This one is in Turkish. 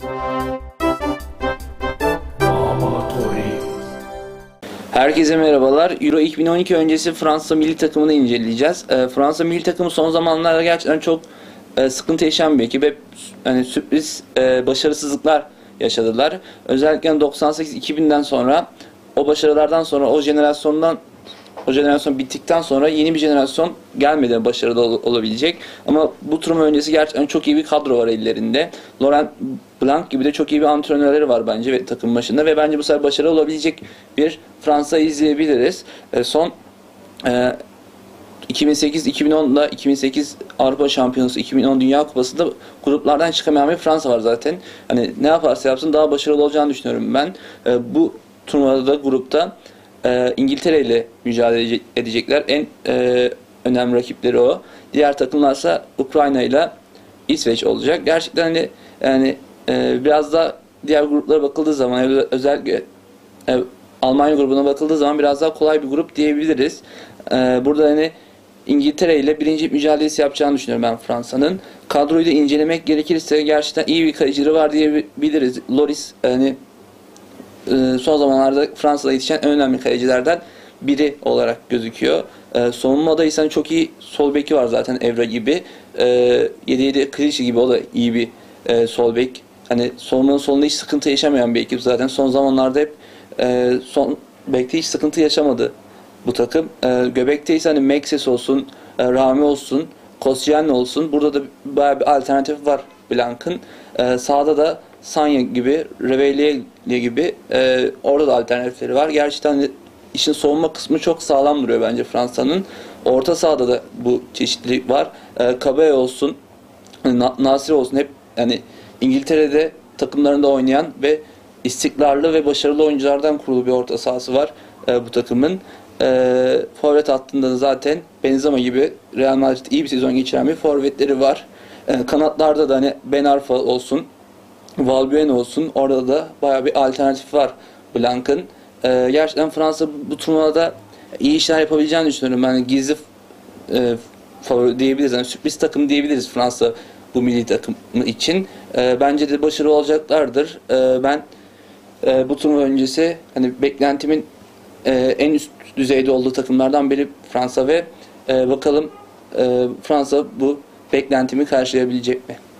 Herkese merhabalar. Euro 2012 öncesi Fransa milli takımını inceleyeceğiz. Fransa milli takımı son zamanlarda gerçekten çok sıkıntı yaşayan bir ekip. Hep hani sürpriz başarısızlıklar yaşadılar. Özellikle 98-2000'den sonra o başarılardan sonra o jenerasyon bittikten sonra yeni bir jenerasyon gelmedi başarılı olabilecek. Ama bu turnuva öncesi gerçekten çok iyi bir kadro var ellerinde. Laurent Blanc gibi de çok iyi bir antrenörleri var bence ve takım başında ve bence bu sefer başarılı olabilecek bir Fransa izleyebiliriz. Son 2008-2010'da 2008 Avrupa Şampiyonası, 2010 Dünya Kupası'nda gruplardan çıkamayan bir Fransa var zaten. Hani ne yaparsa yapsın daha başarılı olacağını düşünüyorum ben. Bu turnuvada grupta İngiltere ile mücadele edecekler. En önemli rakipleri o. Diğer takımlarsa Ukrayna ile İsveç olacak. Gerçekten hani yani biraz da diğer gruplara bakıldığı zaman özellikle Almanya grubuna bakıldığı zaman biraz daha kolay bir grup diyebiliriz. Burada hani İngiltere ile birinci mücadelesi yapacağını düşünüyorum ben Fransa'nın. Kadroyu da incelemek gerekirse gerçekten iyi bir kalecileri var diyebiliriz. Lloris hani son zamanlarda Fransa'da yetişen en önemli kalecilerden biri olarak gözüküyor. Savunmada ise çok iyi sol beki var zaten Evra gibi. 7-7 Clichy gibi o da iyi bir sol bek. Hani savunmanın solunda hiç sıkıntı yaşamayan bir ekip zaten. Son zamanlarda hep son bekte hiç sıkıntı yaşamadı bu takım. Göbekte ise hani Mexes olsun, Rami olsun, Koscielny olsun. Burada da bayağı bir alternatif var Blanc'ın. Sağda da Sanya gibi, Reveille gibi orada da alternatifleri var. Gerçekten işin savunma kısmı çok sağlam duruyor bence Fransa'nın. Orta sahada da bu çeşitlilik var. Cabaye olsun, Nasri olsun hep yani İngiltere'de takımlarında oynayan ve istikrarlı ve başarılı oyunculardan kurulu bir orta sahası var bu takımın. Forvet hattında da zaten Benzema gibi Real Madrid iyi bir sezon geçiren bir forvetleri var. Kanatlarda da hani Ben Arfa olsun, Valbuena olsun. Orada da bayağı bir alternatif var Blanc'ın. Gerçekten Fransa bu turnuvada iyi işler yapabileceğini düşünüyorum. Yani gizli favori diyebiliriz. Yani sürpriz takım diyebiliriz Fransa bu milli takım için. Bence de başarılı olacaklardır. Ben bu turnuva öncesi hani beklentimin en üst düzeyde olduğu takımlardan biri Fransa ve bakalım Fransa bu beklentimi karşılayabilecek mi?